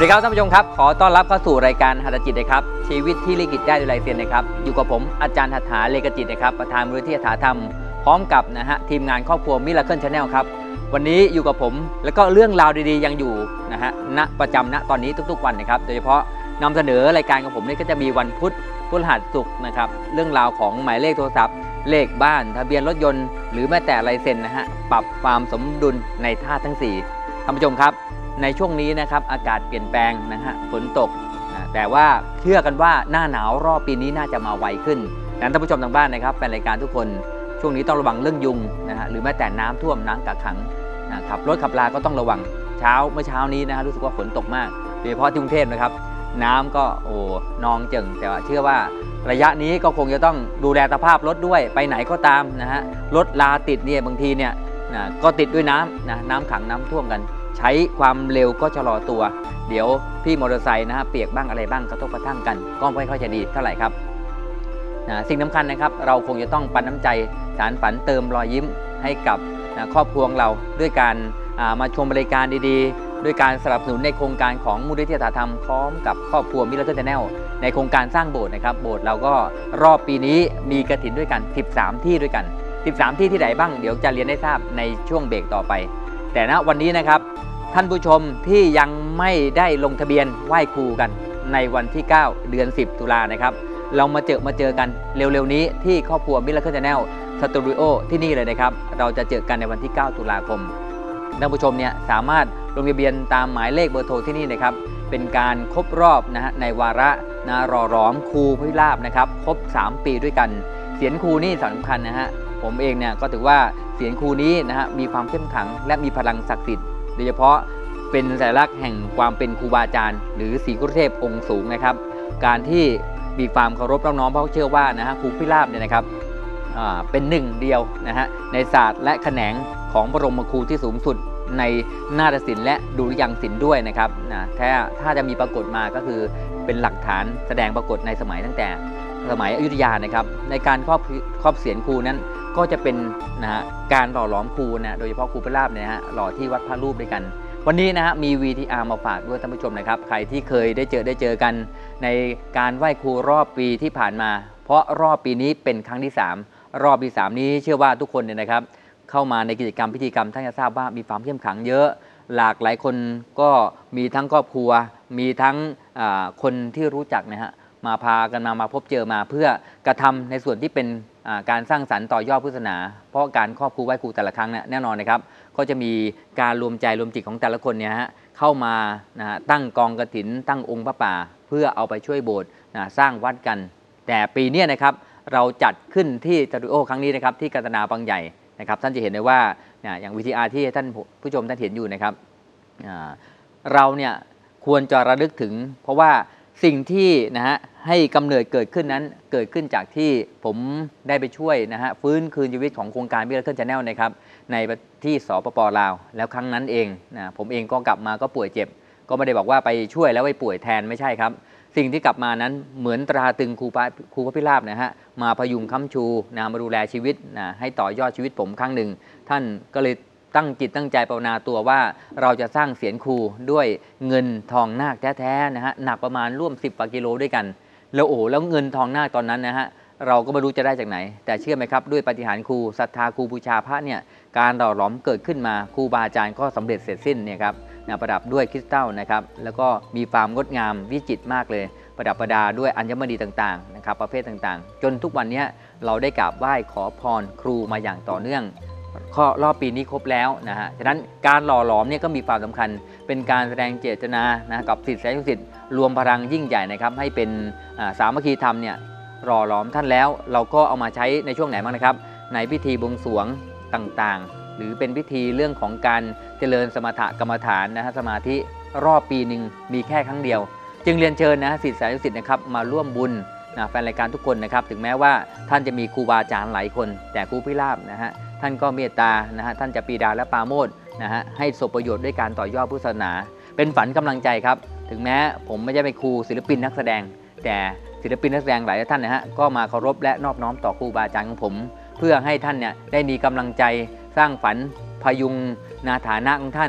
ดีครับท่านผู้ชมครับขอต้อนรับเข้าสู่รายการหัตถจิตนะครับชีวิตที่ลิขิตได้ด้วยลายเซ็นนะครับอยู่กับผมอาจารย์หัตถาเลขจิตนะครับประธานมูลนิธิหัตถธรรมพร้อมกับทีมงานครอบครัวมิราเคิลชาแนลครับวันนี้อยู่กับผมแล้วก็เรื่องราวดีๆยังอยู่ณประจำณตอนนี้ทุกๆวันนะครับโดยเฉพาะนำเสนอรายการของผมนี่ก็จะมีวันพุธพฤหัสศุกร์นะครับเรื่องราวของหมายเลขโทรศัพท์เลขบ้านทะเบียนรถยนต์หรือแม้แต่ลายเซ็นปรับความสมดุลในธาตุทั้ง4ท่านผู้ชมครับในช่วงนี้นะครับอากาศเปลี่ยนแปลงฝนตกแต่ว่าเชื่อกันว่าหน้าหนาวรอบปีนี้น่าจะมาไวขึ้นดังนั้นท่านผู้ชมทางบ้านนะครับแฟนรายการทุกคนช่วงนี้ต้องระวังเรื่องยุงหรือแม้แต่น้ำท่วมน้ำกักขังขับรถขับลาก็ต้องระวังเมื่อเช้านี้รู้สึกว่าฝนตกมากโดยเฉพาะที่กรุงเทพนะครับน้ำก็นองเจิ่งแต่ว่าเชื่อว่าระยะนี้ก็คงจะต้องดูแลสภาพรถด้วยไปไหนก็ตามรถลาติดเนี่ยบางทีเนี่ยก็ติดด้วยน้ำขังน้ำท่วมกันใช้ความเร็วก็ชะลอตัวเดี๋ยวพี่มอเตอร์ไซค์เปียกบ้างอะไรบ้างกระทบกระทั่งกันก็ไม่ค่อยจะดีเท่าไหร่ครับสิ่งสำคัญนะครับเราคงจะต้องปันน้ำใจสารฝันเติมรอยยิ้มให้กับครอบครัวเราด้วยการมาชมรายการดีๆด้วยการสนับสนุนในโครงการของมูลนิธิหัตถธรรมพร้อมกับครอบครัวมิราเคิลชาแนลในโครงการสร้างโบสถ์นะครับโบสถ์เราก็รอบปีนี้มีกฐินด้วยกัน13ที่ด้วยกัน13ที่ไหนบ้างเดี๋ยวจะเรียนให้ทราบในช่วงเบรกต่อไปแต่วันนี้นะครับท่านผู้ชมที่ยังไม่ได้ลงทะเบียนไหว้ครูกันในวันที่9เดือน10ตุลานะครับเรามาเจอกันเร็วๆนี้ที่ครอบครัวมิราเคิลชาแนลสตูดิโอที่นี่เลยนะครับเราจะเจอกันในวันที่9ตุลาคมท่านผู้ชมเนี่ยสามารถลงทะเบียนตามหมายเลขเบอร์โทรที่นี่นะครับเป็นการครบรอบในวาระรอร้อมครูพิราบนะครับครบ3ปีด้วยกันเสียงครูนี่สำคัญผมเองเนี่ยก็ถือว่าเสียงครูนี้มีความเข้มขังและมีพลังศักดิ์สิทธิ์โดยเฉพาะเป็นสัญลักษณ์แห่งความเป็นครูบาอาจารย์หรือศรีกุรุเทพองค์สูงนะครับการที่มีความเคารพน้องๆเพราะเชื่อว่าครูพิราบเนี่ยนะครับเป็นหนึ่งเดียวในศาสตร์และแขนงของบรมครูที่สูงสุดในนาฏศิลป์และดุริยางค์ศิลป์ด้วยนะครับถ้าจะมีปรากฏมาก็คือเป็นหลักฐานแสดงปรากฏในสมัยตั้งแต่สมัยอยุธยานะครับในการครอบเสียนครูนั้นก็จะเป็นการหล่อหลอมครูโดยเฉพาะครูพิราบเนี่ยหล่อที่วัดพระรูปด้วยกันวันนี้มี VTR มาฝากด้วยท่านผู้ชมนะครับใครที่เคยได้เจอกันในการไหว้ครูรอบปีที่ผ่านมาเพราะรอบปีนี้เป็นครั้งที่3รอบที่3นี้เชื่อว่าทุกคนเนี่ยนะครับเข้ามาในกิจกรรมพิธีกรรมท่านจะทราบว่ามีความเข้มขังเยอะหลากหลายคนก็มีทั้งครอบครัวมีทั้งคนที่รู้จักมาพากันมาพบเจอมาเพื่อกระทำในส่วนที่เป็นการสร้างสรรค์ต่อยอดพุทธศาสนาเพราะการครอบครูไหว้ครูแต่ละครั้งแน่นอนนะครับก็จะมีการรวมใจรวมจิตของแต่ละคนเนี่ยเข้ามาตั้งกองกฐินตั้งองค์พระป่าเพื่อเอาไปช่วยโบสถ์สร้างวัดกันแต่ปีนี้นะครับเราจัดขึ้นที่สตูดิโอครั้งนี้นะครับที่กาญจนาบางใหญ่นะครับท่านจะเห็นได้ว่าอย่าง VTR ที่ท่านผู้ชมท่านเห็นอยู่นะครับเราเนี่ยควรจะระลึกถึงเพราะว่าสิ่งที่ให้กำเนิดเกิดขึ้นนั้นเกิดขึ้นจากที่ผมได้ไปช่วยฟื้นคืนชีวิตของโครงการมิราเคิลชาแนลนะครับในที่สปป.ลาวแล้วครั้งนั้นเองผมเองก็กลับมาก็ป่วยเจ็บก็ไม่ได้บอกว่าไปช่วยแล้วไปป่วยแทนไม่ใช่ครับสิ่งที่กลับมานั้นเหมือนตราตึงครูพระพิราบมาพยุงค้ำชูมาดูแลชีวิตให้ต่อยอดชีวิตผมครั้งหนึ่งท่านก็เลยตั้งจิตตั้งใจภาวนาตัวว่าเราจะสร้างเศียรครูด้วยเงินทองนาคแท้ๆหนักประมาณร่วม10 กว่ากิโลด้วยกันแล้วแล้วเงินทองนาคตอนนั้นเราก็ไม่รู้จะได้จากไหนแต่เชื่อไหมครับด้วยปาฏิหาริย์ครูศรัทธาครูบูชาพระเนี่ยการหล่อหลอมเกิดขึ้นมาครูบาอาจารย์ก็สำเร็จเสร็จสิ้นเนี่ยครับประดับด้วยคริสตัลนะครับแล้วก็มีความงดงามวิจิตรมากเลยประดับประดาด้วยอัญมณีต่างๆนะครับประเภทต่างๆจนทุกวันนี้เราได้กราบไหว้ขอพรครูมาอย่างต่อเนื่องรอบปีนี้ครบแล้วฉะนั้นการหล่อหลอมเนี่ยก็มีความสำคัญเป็นการแสดงเจตนากับศิษย์แสนศิษย์รวมพลังยิ่งใหญ่นะครับให้เป็นสามัคคีธรรมเนี่ยหล่อหลอมท่านแล้วเราก็เอามาใช้ในช่วงไหนบ้างนะครับในพิธีบวงสรวงต่างๆหรือเป็นพิธีเรื่องของการเจริญสมถกรรมฐานสมาธิรอบปีหนึ่งมีแค่ครั้งเดียวจึงเรียนเชิญศิษย์แสนศิษย์นะครับมาร่วมบุญแฟนรายการทุกคนนะครับถึงแม้ว่าท่านจะมีครูบาอาจารย์หลายคนแต่ครูพิราบท่านก็เมตตาท่านจะปรีดาและปราโมทย์ให้สมประโยชน์ด้วยการต่อยอดพุทธศาสนาเป็นฝันกำลังใจครับถึงแม้ผมไม่ใช่เป็นครูศิลปินนักแสดงแต่ศิลปินนักแสดงหลายท่านก็มาเคารพและนอบน้อมต่อครูบาอาจารย์ของผมเพื่อให้ท่านได้มีกำลังใจสร้างฝันพยุงฐานะของท่าน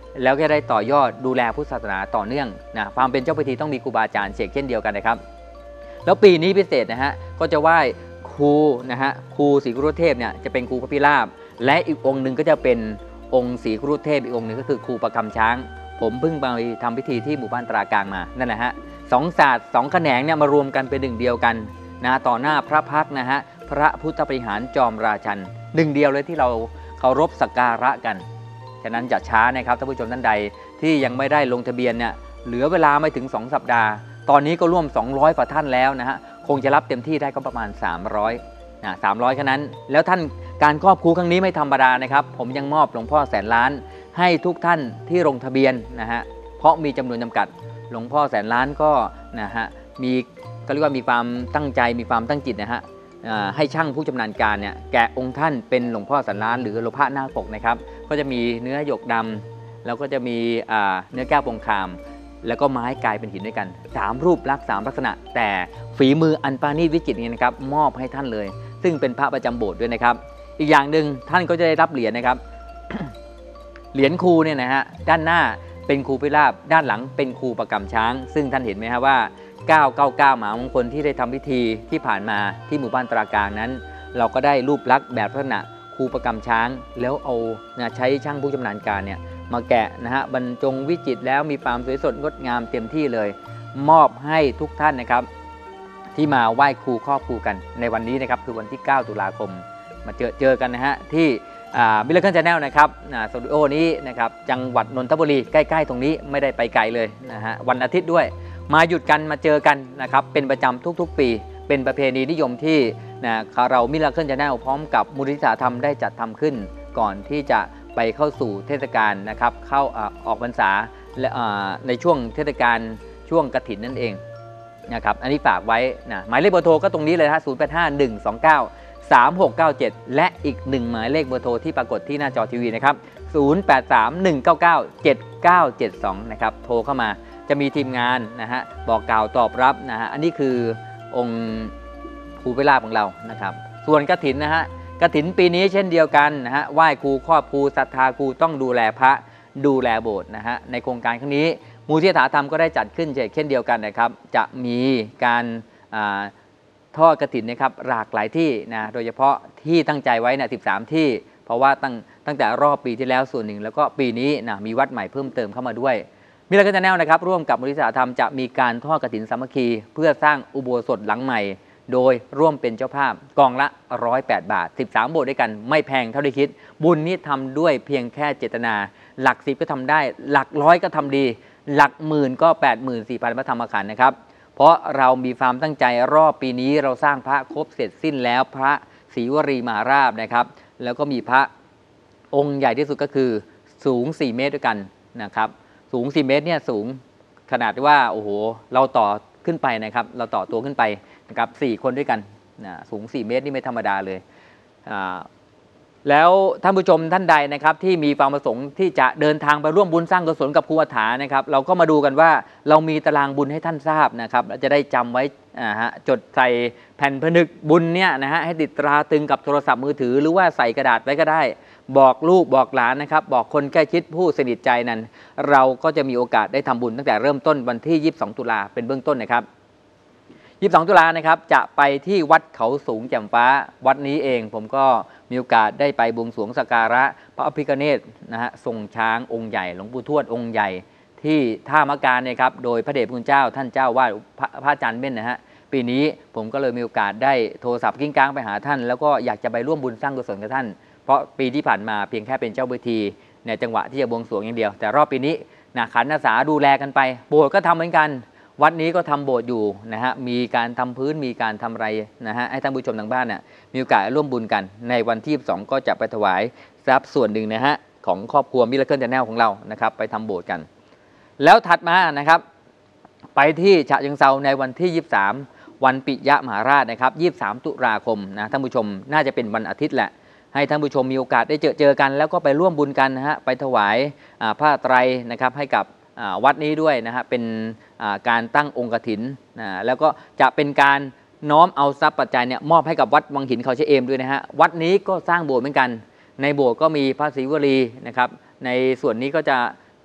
แล้วก็ได้ต่อยอดดูแลพุทธศาสนาต่อเนื่องนะความเป็นเจ้าพิธีต้องมีครูบาอาจารย์เสกเช่นเดียวกันนะครับแล้วปีนี้พิเศษนะฮะก็จะไหว้ครูนะฮะครูศรีกุรุเทพเนี่ยจะเป็นครูพระพิราบและอีกองค์หนึ่งก็จะเป็นองค์ศรีกุรุเทพอีกองค์หนึ่งก็คือครูประคำช้างผมเพิ่งไปทำพิธีที่หมู่บ้านตรากลางมานั่นแหละฮะสองศาสตร์สองแขนงเนี่ยมารวมกันเป็นหนึ่งเดียวกันนะต่อหน้าพระพักตร์นะฮะพระพุทธปฏิหารจอมราชันหนึ่งเดียวเลยที่เราเคารพสักการะกันฉะนั้นอย่าช้านะครับท่านผู้ชมท่านใดที่ยังไม่ได้ลงทะเบียนเนี่ยเหลือเวลาไม่ถึง2 สัปดาห์ตอนนี้ก็ร่วม200กว่าท่านแล้วนะฮะคงจะรับเต็มที่ได้ก็ประมาณ300นะ300แค่นั้นแล้วท่านการครอบครูครั้งนี้ไม่ธรรมดานะครับผมยังมอบหลวงพ่อแสนล้านให้ทุกท่านที่ลงทะเบียนนะฮะเพราะมีจำนวนจำกัดหลวงพ่อแสนล้านก็นะฮะมีก็เรียกว่ามีความตั้งใจมีความตั้งจิตนะฮะให้ช่างผู้ชำนาญการเนี่ยแกะองค์ท่านเป็นหลวงพ่อแสนล้านหรือหลวงพ่อหน้าปกนะครับก็จะมีเนื้อหยกดำแล้วก็จะมีเนื้อแก้วปงคามแล้วก็ไม้กลายเป็นหินด้วยกัน3รูปลักษณ์3ลักษณะแต่ฝีมืออันปราณีตวิจิตรนี้นะครับมอบให้ท่านเลยซึ่งเป็นพระประจำโบสถ์ด้วยนะครับอีกอย่างหนึ่งท่านก็จะได้รับเหรียญนะครับ เหรียญครูเนี่ยนะฮะด้านหน้าเป็นครูพิราบด้านหลังเป็นครูประกำช้างซึ่งท่านเห็นไหมครับว่า999หมามงคลที่ได้ทำพิธีที่ผ่านมาที่หมู่บ้านตรากลางนั้นเราก็ได้รูปลักษณ์แบบลักษณะครูประกำช้างแล้วเอาใช้ช่างผู้ชำนาญการเนี่ยมาแกะนะฮะบรรจงวิจิตรแล้วมีความสวยสดงดงามเต็มที่เลยมอบให้ทุกท่านนะครับที่มาไหว้ครูครอบครูกันในวันนี้นะครับคือวันที่9 ตุลาคมมาเจอกันนะฮะที่มิลเลอร์เคิล Channel นะครับสตูดิโอนี้นะครับจังหวัดนนทบุรีใกล้ๆตรงนี้ไม่ได้ไปไกลเลยนะฮะวันอาทิตย์ด้วยมาหยุดกันมาเจอกันนะครับเป็นประจำทุกๆปีเป็นประเพณีนิยมที่เรามิลเลอร์เคิล Channel พร้อมกับมูลนิธิสาธรรมได้จัดทำขึ้นก่อนที่จะไปเข้าสู่เทศกาลนะครับเข้าออกพรรษาและในช่วงเทศกาลช่วงกฐินนั่นเองนะครับอันนี้ฝากไว้นะหมายเลขเบอร์โทรก็ตรงนี้เลยฮะ0851293697และอีก1หมายเลขเบอร์โทรที่ปรากฏที่หน้าจอทีวีนะครับ0831997972นะครับโทรเข้ามาจะมีทีมงานนะฮะบอกกล่าวตอบรับนะฮะอันนี้คือองค์ครูพิราบของเรานะครับส่วนกฐินนะฮะกฐินปีนี้เช่นเดียวกันนะฮะไหว้ครูครอบครูศรัทธาครูต้องดูแลพระดูแลโบสถ์นะฮะในโครงการครั้งนี้มูลนิธิสาธรรมก็ได้จัดขึ้นเช่นเดียวกันนะครับจะมีการทอดกฐินนะครับหลากหลายที่นะโดยเฉพาะที่ตั้งใจไว้นะ13 ที่เพราะว่าตั้งแต่รอบปีที่แล้วส่วนหนึ่งแล้วก็ปีนี้นะมีวัดใหม่เพิ่มเติมเข้ามาด้วยมิลเลอร์ Channel นะครับร่วมกับมูลนิธิสาธรรมจะมีการทอดกฐินสามัคคีเพื่อสร้างอุโบสถหลังใหม่โดยร่วมเป็นเจ้าภาพกองละ108 บาท13 โบสถ์ด้วยกันไม่แพงเท่าที่คิดบุญนี้ทำด้วยเพียงแค่เจตนาหลัก10ก็ทำได้หลักร้อยก็ทำดีหลักหมื่นก็ 84,000 พระธรรมขันธ์นะครับเพราะเรามีความตั้งใจรอบปีนี้เราสร้างพระครบเสร็จสิ้นแล้วพระศรีวรีมหาราชนะครับแล้วก็มีพระองค์ใหญ่ที่สุดก็คือสูง4 เมตรด้วยกันนะครับสูง4 เมตรเนี่ยสูงขนาดที่ว่าโอ้โหเราต่อขึ้นไปนะครับเราต่อตัวขึ้นไปนะครับ4 คนด้วยกันนะสูง4 เมตรนี่ไม่ธรรมดาเลยแล้วท่านผู้ชมท่านใดนะครับที่มีความประสงค์ที่จะเดินทางไปร่วมบุญสร้างกุศลกับครูอาถานะครับเราก็มาดูกันว่าเรามีตารางบุญให้ท่านทราบนะครับจะได้จำไว้จดใส่แผ่นผนึกบุญเนี่ยนะฮะให้ติดตราตึงกับโทรศัพท์มือถือหรือว่าใส่กระดาษไว้ก็ได้บอกลูกบอกหลานนะครับบอกคนใกล้ชิดผู้สนิทใจนั้นเราก็จะมีโอกาสได้ทำบุญตั้งแต่เริ่มต้นวันที่22 ตุลาเป็นเบื้องต้นนะครับ22 ตุลานะครับจะไปที่วัดเขาสูงแจ่มฟ้าวัดนี้เองผมก็มีโอกาสได้ไปบวงสรวงสักการะพระพิฆเนศนะฮะทรงช้างองค์ใหญ่หลวงปู่ทวดองค์ใหญ่ที่ท่ามะกาเนี่ยครับโดยพระเดชพระคุณเจ้าท่านเจ้าวาดพระอาจารย์เม่นนะฮะปีนี้ผมก็เลยมีโอกาสได้โทรศัพท์กิ้งก้างไปหาท่านแล้วก็อยากจะไปร่วมบุญสร้างกุศลกับท่านเพราะปีที่ผ่านมาเพียงแค่เป็นเจ้าพิธีในจังหวะที่จะบวงสรวงอย่างเดียวแต่รอบปีนี้นะขันอาสาดูแลกันไปโบสถ์ก็ทำเหมือนกันวัดนี้ก็ทำโบสถ์อยู่นะฮะมีการทำพื้นมีการทำอะไรนะฮะให้ท่านผู้ชมทางบ้านเนี่ยมีโอกาสร่วมบุญกันในวันที่22ก็จะไปถวายทรัพย์ส่วนหนึ่งนะฮะของครอบครัวมิลเลอร์ Channel ของเรานะครับไปทำโบสถ์กันแล้วถัดมานะครับไปที่ฉะเชิงเทราในวันที่23วันปิยมหาราชนะครับ23 ตุลาคมนะท่านผู้ชมน่าจะเป็นวันอาทิตย์แหละให้ท่านผู้ชมมีโอกาสได้เจอกันแล้วก็ไปร่วมบุญกันนะฮะไปถวายผ้าไตรนะครับให้กับวัดนี้ด้วยนะฮะเป็นการตั้งองค์กฐินแล้วก็จะเป็นการน้อมเอาทรัพย์ปัจจัยเนี่ยมอบให้กับวัดวังหินเขาชะเอมด้วยนะฮะวัดนี้ก็สร้างโบสถ์เหมือนกันในโบสถ์ก็มีพระศรีวลีนะครับในส่วนนี้ก็จะ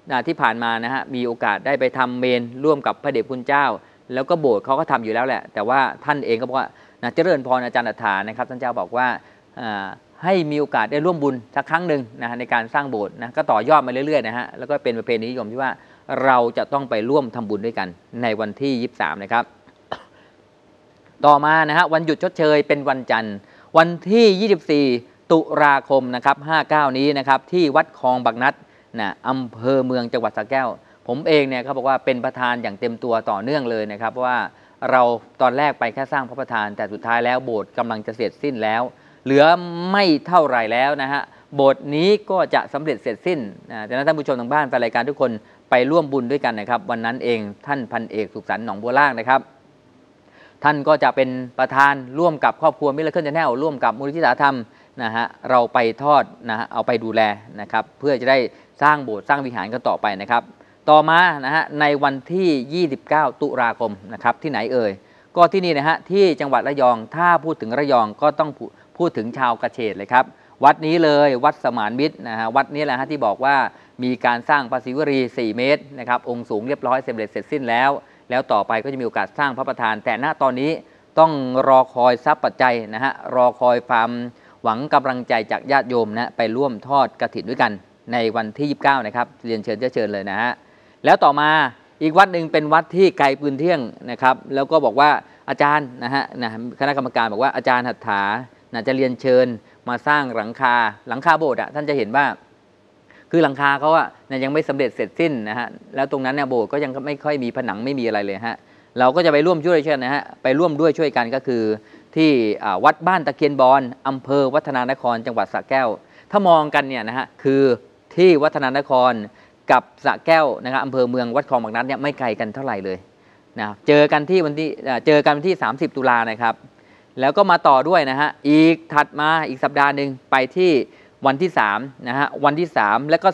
ที่ผ่านมานะฮะมีโอกาสได้ไปทำเมนร่วมกับพระเดชคุณเจ้าแล้วก็โบสถ์เขาก็ทำอยู่แล้วแหละแต่ว่าท่านเองก็บอกว่าเจริญพรอาจารย์อัฏฐานะครับท่านเจ้าบอกว่าให้มีโอกาสได้ร่วมบุญสักครั้งหนึ่งนะในการสร้างโบสถ์นะก็ต่อยอดมาเรื่อยๆนะฮะแล้วก็เป็นประเพณีนิยมที่ว่าเราจะต้องไปร่วมทำบุญด้วยกันในวันที่23นะครับต่อมานะฮะวันหยุดชดเชยเป็นวันจันทร์วันที่24ตุลาคมนะครับ59นี้นะครับที่วัดคลองบางนัดนะอำเภอเมืองจังหวัดสระแก้วผมเองเนี่ยเขาบอกว่าเป็นประธานอย่างเต็มตัวต่อเนื่องเลยนะครับเพราะว่าเราตอนแรกไปแค่สร้างพระประธานแต่สุดท้ายแล้วโบสถ์กำลังจะเสร็จสิ้นแล้วเหลือไม่เท่าไหร่แล้วนะฮะโบสถ์นี้ก็จะสำเร็จเสร็จสิ้นดังนั้นท่านผู้ชมทางบ้านแฟนรายการทุกคนไปร่วมบุญด้วยกันนะครับวันนั้นเองท่านพันเอกสุขสันต์หนองบัวล่างนะครับท่านก็จะเป็นประธานร่วมกับครอบครัวมิราเคิล Channel ร่วมกับมูลนิธิสาธรรมนะฮะเราไปทอดนะฮะเอาไปดูแลนะครับเพื่อจะได้สร้างโบสถ์สร้างวิหารกันต่อไปนะครับต่อมานะฮะในวันที่29ตุลาคมนะครับที่ไหนเอ่ยก็ที่นี่นะฮะที่จังหวัดระยองถ้าพูดถึงระยองก็ต้องพูดถึงชาวกระเฉดเลยครับวัดนี้เลยวัดสมานมิตรนะฮะวัดนี้แหละฮะที่บอกว่ามีการสร้างพระศิวลี4 เมตรนะครับองค์สูงเรียบร้อยเสร็จสิ้นแล้วต่อไปก็จะมีโอกาสสร้างพระประธานแต่ณตอนนี้ต้องรอคอยทรัพย์ปัจจัยนะฮะรอคอยความหวังกำลังใจจากญาติโยมนะไปร่วมทอดกฐินด้วยกันในวันที่29นะครับเรียนเชิญเลยนะฮะแล้วต่อมาอีกวัดหนึ่งเป็นวัดที่ไกลปืนเที่ยงนะครับแล้วก็บอกว่าอาจารย์นะฮะคณะกรรมการบอกว่าอาจารย์หัตถาจะเรียนเชิญมาสร้างหลังคาโบสถ์ท่านจะเห็นว่าคือหลังคาเขายังไม่สำเร็จเสร็จสิ้นนะฮะแล้วตรงนั้นเนี่ยโบสถ์ก็ยังไม่ค่อยมีผนังไม่มีอะไรเลยฮะเราก็จะไปร่วมช่วยนะฮะไปร่วมด้วยช่วยกันก็คือที่วัดบ้านตะเคียนบอนอำเภอวัฒนานครจังหวัดสระแก้วถ้ามองกันเนี่ยนะฮะคือที่วัฒนานครกับสระแก้วนะครับอำเภอเมืองวัดคลองบางนัดเนี่ยไม่ไกลกันเท่าไหร่เลยนะเจอกันวันที่30 ตุลานะครับแล้วก็มาต่อด้วยนะฮะอีกถัดมาอีกสัปดาห์หนึ่งไปที่วันที่3นะฮะวันที่3และก็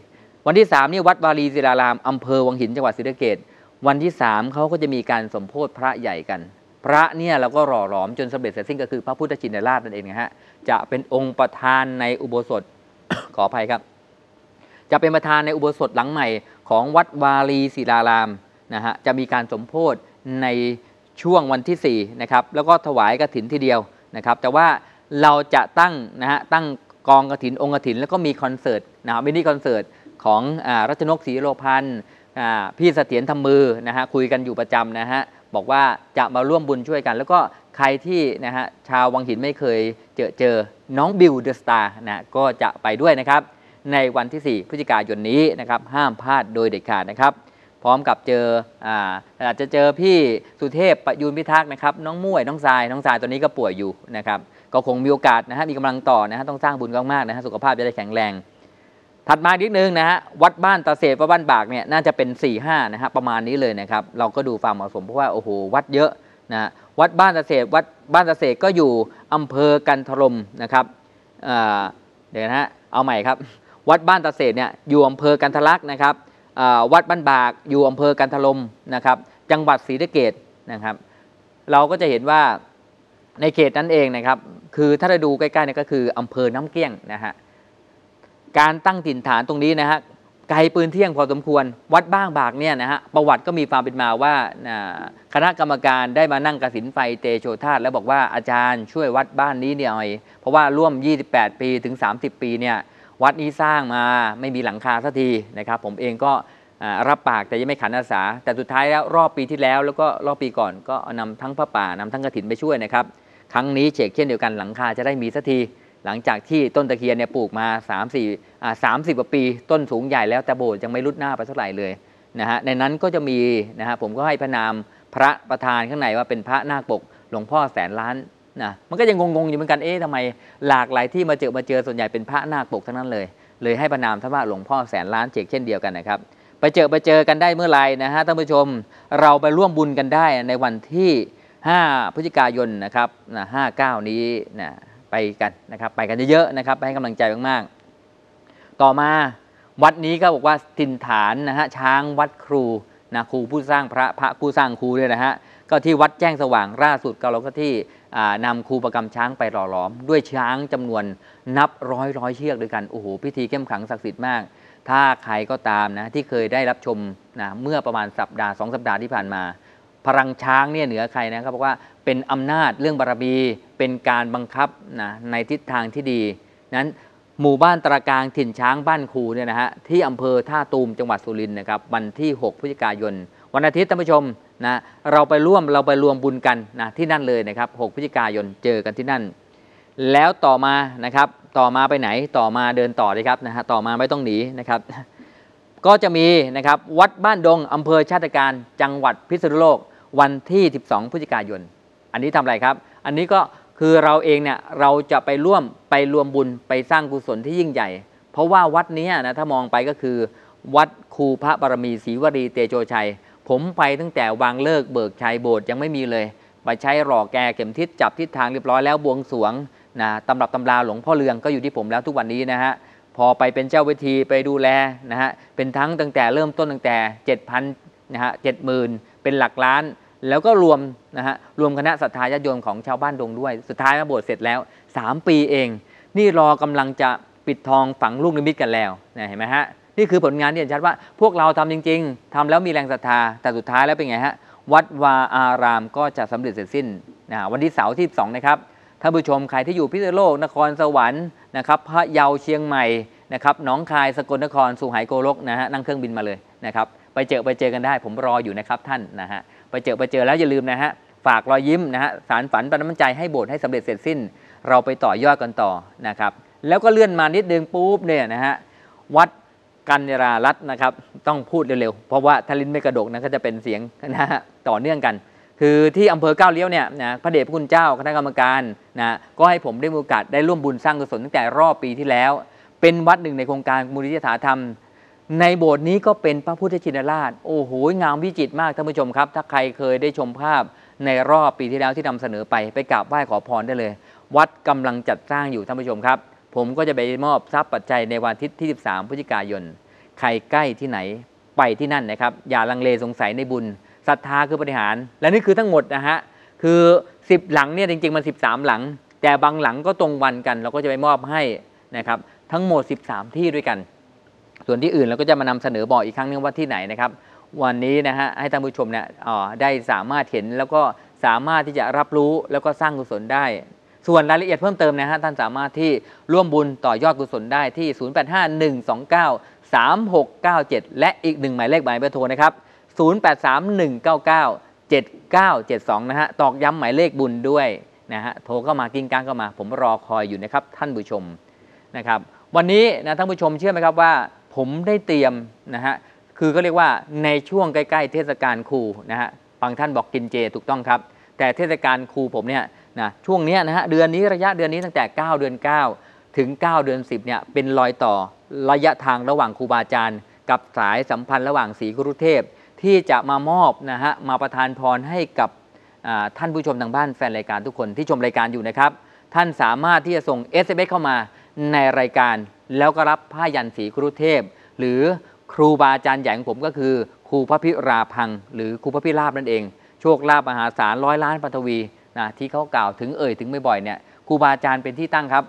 4วันที่3นี่วัดวารีศิลารามอำเภอวังหินจังหวัดศรีสะเกษวันที่3เขาก็จะมีการสมโภชพระใหญ่กันพระเนี่ยเราก็หล่อหลอมจนสำเร็จเสร็จสิ้นก็คือพระพุทธชินราชนั่นเองนะฮะจะเป็นองค์ประธานในอุโบสถ ขออภัยครับจะเป็นประธานในอุโบสถหลังใหม่ของวัดวารีศิลารามนะฮะจะมีการสมโภชในช่วงวันที่4นะครับแล้วก็ถวายกฐินทีเดียวนะครับแต่ว่าเราจะตั้งกองกฐินองค์กฐินแล้วก็มีคอนเสิร์ตมินิคอนเสิร์ตของรัชนกศรีโลพันธ์พี่เสถียรทำมือนะฮะคุยกันอยู่ประจำนะฮะบอกว่าจะมาร่วมบุญช่วยกันแล้วก็ใครที่นะฮะชาววังหินไม่เคยเจอน้องบิวเดอะสตาร์นะก็จะไปด้วยนะครับในวันที่4พฤศจิกายนนี้นะครับห้ามพลาดโดยเด็ดขาดนะครับพร้อมกับอาจจะเจอพี่สุเทพประยูนพิทักษ์นะครับน้องม่วยน้องทรายตอนนี้ก็ป่วยอยู่นะครับก็คงมีโอกาสนะฮะมีกำลังต่อนะฮะต้องสร้างบุญมากๆนะฮะสุขภาพจะได้แข็งแรงถัดมานิดนึงนะฮะวัดบ้านตาเสพวัดบ้านบากเนี่ยน่าจะเป็น 4-5นะฮะประมาณนี้เลยนะครับเราก็ดูความเหมาะสมเพราะว่าโอ้โหวัดเยอะนะวัดบ้านตาเสพวัดบ้านตาเสพก็อยู่อำเภอกันทรมนะครับเดี๋ยวนะฮะเอาใหม่ครับวัดบ้านตาเสพเนี่ยอยู่อำเภอกันทะลักนะครับวัดบ้านบากอยู่อำเภอกันทรมนะครับจังหวัดศรีสะเกษนะครับเราก็จะเห็นว่าในเขตนั้นเองนะครับคือถ้าเราดูใกล้ๆเนี่ยก็คืออำเภอน้ำเกลี้ยงนะฮะการตั้งถิ่นฐานตรงนี้นะฮะไกลปืนเที่ยงพอสมควรวัดบ้างบากเนี่ยนะฮะประวัติก็มีความเป็นมาว่าคณะกรรมการได้มานั่งกสิณไฟเตโชธาตุแล้วบอกว่าอาจารย์ช่วยวัดบ้านนี้หน่อยเพราะว่าร่วม28 ปีถึง30 ปีเนี่ยวัดนี้สร้างมาไม่มีหลังคาสักทีนะครับผมเองก็รับปากแต่ยังไม่ขันอาสาแต่สุดท้ายแล้วรอบปีที่แล้วแล้วก็รอบปีก่อนก็นำทั้งพระป่านำทั้งกฐินไปช่วยนะครับครั้งนี้เช่นเดียวกันหลังคาจะได้มีสักทีหลังจากที่ต้นตะเคียนเนี่ยปลูกมา30 กว่าปีต้นสูงใหญ่แล้วแต่โบสถ์ยังไม่รุดหน้าไปเท่าไหร่เลยนะฮะในนั้นก็จะมีนะฮะผมก็ให้พระนามพระประธานข้างในว่าเป็นพระนาคปกหลวงพ่อแสนล้านนะมันก็ยังงงๆอยู่เหมือนกันทำไมหลากหลายที่มาเจอส่วนใหญ่เป็นพระนาคปกทั้งนั้นเลยให้พระนามท่านว่าหลวงพ่อแสนล้านเช่นเดียวกันนะครับไปเจอกันได้เมื่อไหร่นะฮะท่านผู้ชมเราไปร่วมบุญกันได้ในวันที่5 พฤศจิกายนนะครับ59นี้นะไปกันนะครับไปกันเยอะๆนะครับไปให้กำลังใจมากๆต่อมาวัดนี้ก็บอกว่าถิ่นฐานนะฮะช้างวัดครูนะครูผู้สร้างพระผู้สร้างครูเนี่ยนะฮะก็ที่วัดแจ้งสว่างล่าสุดเราก็ที่นำครูประกำช้างไปหล่อหลอมด้วยช้างจำนวนนับร้อยเชือกด้วยกันโอ้โหพิธีเข้มขลังศักดิ์สิทธิ์มากถ้าใครก็ตามนะที่เคยได้รับชมนะเมื่อประมาณสัปดาห์2 สัปดาห์ที่ผ่านมาพลังช้างเนี่ยเหนือใครนะครับบอกว่าเป็นอำนาจเรื่องบารมีเป็นการบังคับนะในทิศทางที่ดีนั้นหมู่บ้านตระกางถิ่นช้างบ้านครูเนี่ยนะฮะที่อำเภอท่าตูมจังหวัดสุรินทร์นะครับวันที่6 พฤศจิกายนวันอาทิตย์ท่านผู้ชมนะเราไปรวมบุญกันนะที่นั่นเลยนะครับ6 พฤศจิกายนเจอกันที่นั่นแล้วต่อมานะครับต่อมาไปไหนต่อมาเดินต่อเลยครับนะฮะต่อมาไม่ต้องหนีนะครับก็จะมีนะครับวัดบ้านดงอำเภอชาติการจังหวัดพิษณุโลกวันที่12 พฤศจิกายนอันนี้ทำอะไรครับอันนี้ก็คือเราเองเนี่ยเราจะไปรวมบุญไปสร้างกุศลที่ยิ่งใหญ่เพราะว่าวัดนี้นะถ้ามองไปก็คือวัดครูพระบารมีศรีวรีเตโชชัยผมไปตั้งแต่วางเลิกเบิกชัยโบสถ์ยังไม่มีเลยไปใช้หล่อแกเข็มทิศจับทิศทางเรียบร้อยแล้วบวงสรวงนะตำรับตำราหลวงพ่อเรืองก็อยู่ที่ผมแล้วทุกวันนี้นะฮะพอไปเป็นเจ้าวิธีไปดูแลนะฮะเป็นทั้งตั้งแต่เริ่มต้นตั้งแต่ 7,000 นะฮะ 70,000 เป็นหลักล้านแล้วก็รวมนะฮะรวมคณะศรัทธาญาติโยมของชาวบ้านดงด้วยสุดท้ายโบสถ์เสร็จแล้ว3 ปีเองนี่รอกำลังจะปิดทองฝังลูกนิมิตกันแล้วนะเห็นไหมฮะนี่คือผลงานที่เห็นชัดว่าพวกเราทำจริงๆทำแล้วมีแรงศรัทธาแต่สุดท้ายแล้วเป็นไงฮะวัดวาอารามก็จะสำเร็จเสร็จสิ้นนะวันที่เสาร์ที่2นะครับท่านผู้ชมใครที่อยู่พิษณุโลกนครสวรรค์นะครับพะเยาเชียงใหม่นะครับหนองคายสกลนครสุไหงโกลกนะฮะนั่งเครื่องบินมาเลยนะครับไปเจอกันได้ผมรออยู่นะครับท่านนะฮะไปเจอแล้วอย่าลืมนะฮะฝากรอยยิ้มนะฮะสารฝันปันน้ำใจให้โบสถ์ให้สำเร็จเสร็จสิ้นเราไปต่อยอดกันต่อนะครับแล้วก็เลื่อนมานิดนึงปุ๊บเนี่ยนะฮะวัดกัญญารัตน์นะครับต้องพูดเร็วๆเพราะว่าถ้าลิ้นไม่กระดกนะก็จะเป็นเสียงนะฮะต่อเนื่องกันคือที่อำเภอก้าวเลี้ยวเนี่ยนะพระเดชพระคุณเจ้าคณะกรรมการนะก็ให้ผมได้มีโอกาสได้ร่วมบุญสร้างกุศลตั้งแต่รอบปีที่แล้วเป็นวัดหนึ่งในโครงการมูลนิธิสถาธรรมในโบสถ์นี้ก็เป็นพระพุทธชินราชโอ้โหงามวิจิตรมากท่านผู้ชมครับถ้าใครเคยได้ชมภาพในรอบปีที่แล้วที่นำเสนอไปกราบไหว้ขอพรได้เลยวัดกำลังจัดสร้างอยู่ท่านผู้ชมครับผมก็จะไปมอบทรัพย์ปัจจัยในวันอาทิตย์ที่13 พฤศจิกายนใครใกล้ที่ไหนไปที่นั่นนะครับอย่าลังเลสงสัยในบุญศรัทธาคือปฏิหารและนี่คือทั้งหมดนะฮะคือ10 หลังเนี่ยจริงๆมัน13 หลังแต่บางหลังก็ตรงวันกันเราก็จะไปมอบให้นะครับทั้งหมด13 ที่ด้วยกันส่วนที่อื่นเราก็จะมานำเสนอบอกอีกครั้งนึงว่าที่ไหนนะครับวันนี้นะฮะให้ท่านผู้ชมเนี่ยได้สามารถเห็นแล้วก็สามารถที่จะรับรู้แล้วก็สร้างกุศลได้ส่วนรายละเอียดเพิ่มเติมนะฮะท่านสามารถที่ร่วมบุญต่อยอดกุศลได้ที่0851293697และอีก1หมายเลขเบอร์โทรนะครับ0831997972นะฮะตอกย้ำหมายเลขบุญด้วยนะฮะโทรเข้ามากิ้งก้างเข้ามาผมรอคอยอยู่นะครับท่านผู้ชมนะครับวันนี้นะท่านผู้ชมเชื่อไหมครับว่าผมได้เตรียมนะฮะคือก็เรียกว่าในช่วงใกล้ๆเทศกาลครูนะฮะบางท่านบอกกินเจถูกต้องครับแต่เทศกาลครูผมเนี่ยนะช่วงนี้นะฮะเดือนนี้ระยะเดือนนี้ตั้งแต่9 เดือน 9ถึง9 เดือน 10เนี่ยเป็นรอยต่อระยะทางระหว่างครูบาอาจารย์กับสายสัมพันธ์ระหว่างศรีกุรุเทพที่จะมามอบนะฮะมาประทานพรให้กับท่านผู้ชมทางบ้านแฟนรายการทุกคนที่ชมรายการอยู่นะครับท่านสามารถที่จะส่ง SMS เข้ามาในรายการแล้วก็รับผ้ายันศรีกุรุเทพหรือครูบาอาจารย์ใหญ่ของผมก็คือครูพระพิราพังหรือครูพระพิราบนั่นเองโชคลาภมหาศาล100 ล้านปัทวีนะที่เขากล่าวถึงถึงบ่อยๆเนี่ยครูบาอาจารย์เป็นที่ตั้งครับ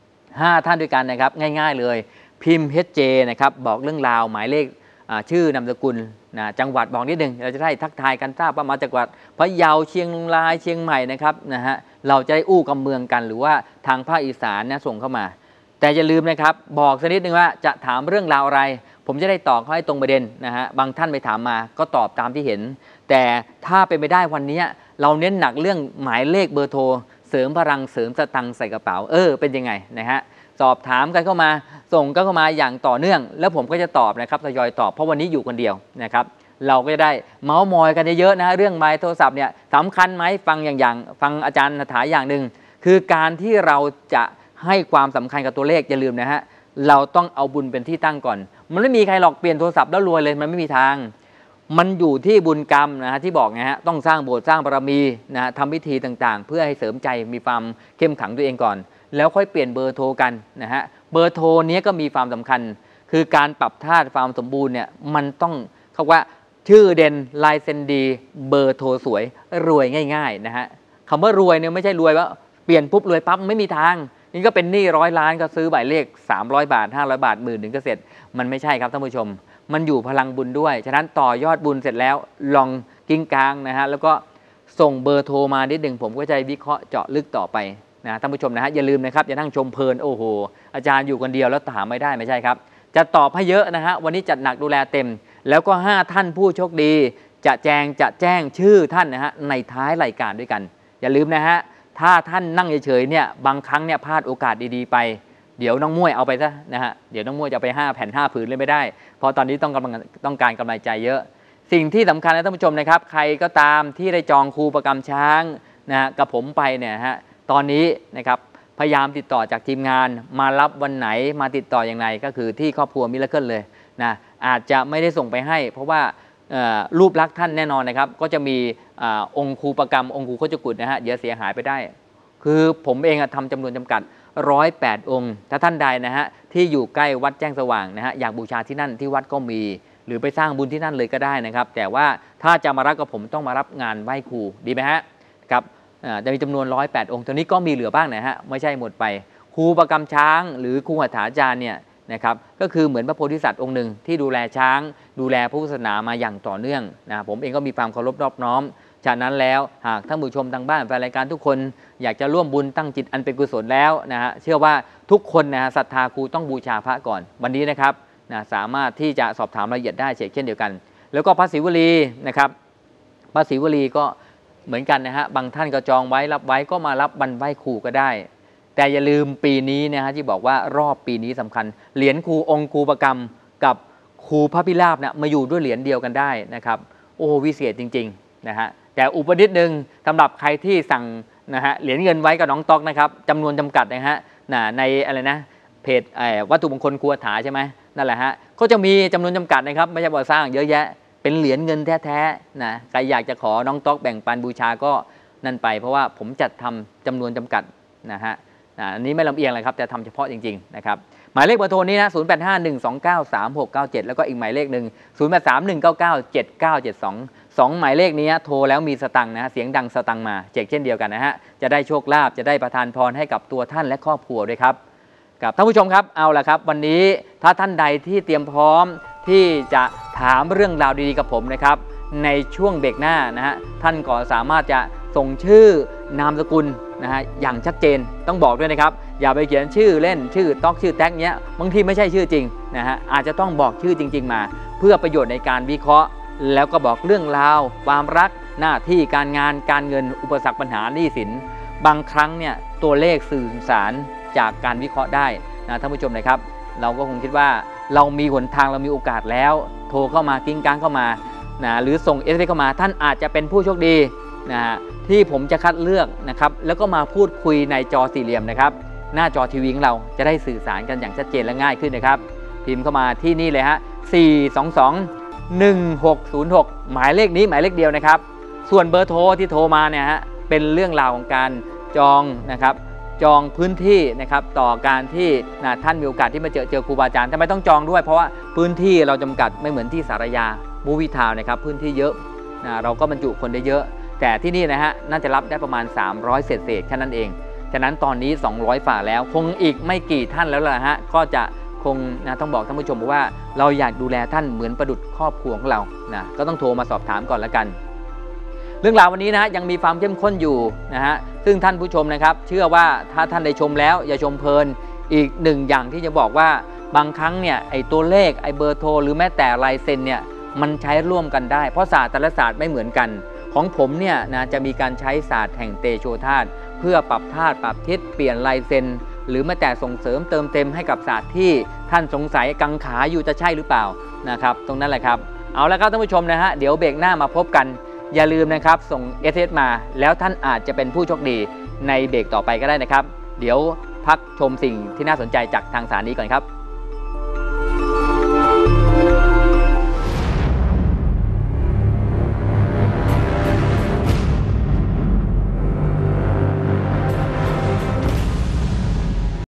5 ท่านด้วยกันนะครับง่ายๆเลยพิมพ์ HJ นะครับบอกเรื่องราวหมายเลขชื่อนามสกุลนะจังหวัดบอกนิดนึงเราจะได้ทักทายกันทราบว่ามาจากจังหวัดพะเยาเชียงรายเชียงใหม่นะครับนะฮะเราจะได้อู้กำเมืองกันหรือว่าทางภาคอีสานนะส่งเข้ามาแต่อย่าลืมนะครับบอกสักนิดนึงว่าจะถามเรื่องราวอะไรผมจะได้ตอบเขาให้ตรงประเด็นนะฮะบางท่านไปถามมาก็ตอบตามที่เห็นแต่ถ้าเป็นไปได้วันนี้เราเน้นหนักเรื่องหมายเลขเบอร์โทรเสริมพลังเสริมสตังค์ใส่กระเป๋าเป็นยังไงนะฮะสอบถามกันเข้ามาส่งกันเข้ามาอย่างต่อเนื่องแล้วผมก็จะตอบนะครับทยอยตอบเพราะวันนี้อยู่คนเดียวนะครับเราก็จะได้เมาส์มอยกันเยอะๆนะเรื่องหมายโทรศัพท์เนี่ยสำคัญไหมฟังฟังอาจารย์ถาอย่างหนึ่งคือการที่เราจะให้ความสำคัญกับตัวเลขอย่าลืมนะฮะเราต้องเอาบุญเป็นที่ตั้งก่อนมันไม่มีใครหรอกเปลี่ยนโทรศัพท์แล้วรวยเลยมันไม่มีทางมันอยู่ที่บุญกรรมนะฮะที่บอกนะฮะต้องสร้างโบสถ์สร้างบารมีนะฮะทำพิธีต่างๆเพื่อให้เสริมใจมีความเข้มขังตัวเองก่อนแล้วค่อยเปลี่ยนเบอร์โทรกันนะฮะเบอร์โทรนี้ก็มีความสำคัญคือการปรับธาตุความสมบูรณ์เนี่ยมันต้องเขาว่าชื่อเด่นลายเซ็นดีเบอร์โทรสวยรวยง่ายๆนะฮะคำว่ารวยเนี่ยไม่ใช่รวยว่าเปลี่ยนปุ๊บรวยปั๊บไม่มีทางจนี่ก็เป็นหนี้100 ล้านก็ซื้อหมายเลข300 บาท500 บาท10,000ถึงก็เสร็จมันไม่ใช่ครับท่านผู้ชมมันอยู่พลังบุญด้วยฉะนั้นต่อยอดบุญเสร็จแล้วลองกิ้งกลางนะฮะแล้วก็ส่งเบอร์โทรมานิดหนึ่งผมก็จะวิเคราะห์เจาะลึกต่อไปนะท่านผู้ชมนะฮะอย่าลืมนะครับอย่านั่งชมเพลินโอ้โหอาจารย์อยู่คนเดียวแล้วถามไม่ได้ไม่ใช่ครับจะตอบให้เยอะนะฮะวันนี้จัดหนักดูแลเต็มแล้วก็5ท่านผู้โชคดีจะแจ้งชื่อท่านนะฮะในท้ายรายการด้วยกันอย่าลืมนะฮะถ้าท่านนั่งเฉยๆเนี่ยบางครั้งเนี่ยพลาดโอกาสดีๆไปเดี๋ยวน้องมวยเอาไปซะนะฮะเดี๋ยวน้องมวยจะไป5 แผ่น 5 ผืนเลยไม่ได้เพราะตอนนี้ต้องการกำลังใจเยอะสิ่งที่สำคัญนะท่านผู้ชมนะครับใครก็ตามที่ได้จองครูประกำช้างนะฮะกับผมไปเนี่ยฮะตอนนี้นะครับพยายามติดต่อจากทีมงานมารับวันไหนมาติดต่ออย่างไรก็คือที่ครอบครัวมิราเคิลเลยนะอาจจะไม่ได้ส่งไปให้เพราะว่ารูปลักษณ์ท่านแน่นอนนะครับก็จะมีองค์ครูประกำองค์ครูโคจกุฎนะฮะเดี๋ยวเสียหายไปได้คือผมเองทำจำนวนจำกัด108 องค์ถ้าท่านใดนะฮะที่อยู่ใกล้วัดแจ้งสว่างนะฮะอยากบูชาที่นั่นที่วัดก็มีหรือไปสร้างบุญที่นั่นเลยก็ได้นะครับแต่ว่าถ้าจะมารับกับผมต้องมารับงานไหว้ครูดีไหมฮะครับจะมีจำนวน108 องค์ตัวนี้ก็มีเหลือบ้างนะฮะไม่ใช่หมดไปครูประกำช้างหรือครูหัตถาจารย์เนี่ยนะครับก็คือเหมือนพระโพธิสัตว์องค์หนึ่งที่ดูแลช้างดูแลพุทธศาสนามาอย่างต่อเนื่องนะผมเองก็มีความเคารพนอบน้อมฉะนั้นแล้วหากท่านผู้ชมทางบ้านแฟนรายการทุกคนอยากจะร่วมบุญตั้งจิตอันเป็นกุศลแล้วนะฮะเชื่อว่าทุกคนนะฮะศรัทธาครูต้องบูชาพระก่อนวันนี้นะครับนะสามารถที่จะสอบถามรายละเอียดได้เช่นเดียวกันแล้วก็พระศิวลีนะครับพระศิวลีก็เหมือนกันนะฮะบางท่านก็จองไว้รับไว้ก็มารับวันไหว้ครูก็ได้แต่อย่าลืมปีนี้นะฮะที่บอกว่ารอบปีนี้สำคัญเหรียญครูองค์ครูประกำกับครูพระพิราบนะมาอยู่ด้วยเหรียญเดียวกันได้นะครับโอ้วิเศษจริงๆนะฮะแต่อุปนิดนึงสำหรับใครที่สั่งนะฮะเหรียญเงินไว้กับน้องต๊อกนะครับจำนวนจำกัดนะฮะในอะไรนะเพจวัตถุมงคลครูหัตถาใช่ไหมนั่นแหละฮะก็จะมีจำนวนจำกัดนะครับไม่ใช่บ่อสร้างเยอะแยะเป็นเหรียญเงินแท้ๆนะใครอยากจะขอน้องต๊อกแบ่งปันบูชาก็นั่นไปเพราะว่าผมจัดทำจำนวนจำกัดนะฮะอันนี้ไม่ลำเอียงเลยครับแต่ทำเฉพาะจริงๆนะครับหมายเลขเบอร์โทรนี้นะ0851293697แล้วก็อีกหมายเลขหนึ่ง0831997972 หมายเลขนี้โทรแล้วมีสตังค์นะฮะเสียงดังสตังค์มาแจกเช่นเดียวกันนะฮะจะได้โชคลาภจะได้ประทานพรให้กับตัวท่านและครอบครัวด้วยครับกับท่านผู้ชมครับเอาละครับวันนี้ถ้าท่านใดที่เตรียมพร้อมที่จะถามเรื่องราวดีๆกับผมนะครับในช่วงเบรกหน้านะฮะท่านก็สามารถจะส่งชื่อนามสกุลนะฮะอย่างชัดเจนต้องบอกด้วยนะครับอย่าไปเขียนชื่อเล่นชื่อต๊อกชื่อแท็กเนี้ยบางทีไม่ใช่ชื่อจริงนะฮะอาจจะต้องบอกชื่อจริงๆมาเพื่อประโยชน์ในการวิเคราะห์แล้วก็บอกเรื่องราวความรักหน้าที่การงานการเงินอุปสรรคปัญหาหนี้สินบางครั้งเนี่ยตัวเลขสื่อสารจากการวิเคราะห์ได้นะท่านผู้ชมนะครับเราก็คงคิดว่าเรามีหนทางเรามีโอกาสแล้วโทรเข้ามากิ้งก้างเข้ามานะหรือส่งSMSเข้ามาท่านอาจจะเป็นผู้โชคดีนะฮะที่ผมจะคัดเลือกนะครับแล้วก็มาพูดคุยในจอสี่เหลี่ยมนะครับหน้าจอทีวีของเราจะได้สื่อสารกันอย่างชัดเจนและง่ายขึ้นนะครับพิมพ์เข้ามาที่นี่เลยฮะ4221606หมายเลขนี้หมายเลขเดียวนะครับส่วนเบอร์โทรที่โทรมาเนี่ยฮะเป็นเรื่องราวของการจองนะครับจองพื้นที่นะครับต่อการที่ท่านมีโอกาสที่มาเจอครูบาอาจารย์ทำไมต้องจองด้วยเพราะว่าพื้นที่เราจำกัดไม่เหมือนที่สารยามูวิทาวนะครับพื้นที่เยอะเราก็บรรจุคนได้เยอะแต่ที่นี่นะฮะน่าจะรับได้ประมาณ300เศษแค่นั้นเองฉะนั้นตอนนี้200ฝ่าแล้วคงอีกไม่กี่ท่านแล้วล่ะฮะก็จะคงต้องบอกท่านผู้ชมว่าเราอยากดูแลท่านเหมือนประดุจครอบครัวของเรานะก็ต้องโทรมาสอบถามก่อนละกันเรื่องราววันนี้นะฮะยังมีความเข้มข้นอยู่นะฮะซึ่งท่านผู้ชมนะครับเชื่อว่าถ้าท่านได้ชมแล้วอย่าชมเพลินอีกหนึ่งอย่างที่จะบอกว่าบางครั้งเนี่ยไอ้ตัวเลขไอ้เบอร์โทรหรือแม้แต่ลายเซ็นเนี่ยมันใช้ร่วมกันได้เพราะศาสตร์แต่ละศาสตร์ไม่เหมือนกันของผมเนี่ยนะจะมีการใช้ศาสตร์แห่งเตโชธาตุเพื่อปรับธาตุปรับทิศเปลี่ยนลายเซ็นหรือแม้แต่ส่งเสริมเติมเต็มให้กับศาสตร์ที่ท่านสงสัยกังขาอยู่จะใช่หรือเปล่านะครับตรงนั้นแหละครับเอาละครับท่านผู้ชมนะฮะเดี๋ยวเบรกหน้ามาพบกันอย่าลืมนะครับส่ง SMS มาแล้วท่านอาจจะเป็นผู้โชคดีในเบรกต่อไปก็ได้นะครับเดี๋ยวพักชมสิ่งที่น่าสนใจจากทางสถานีก่อนครับ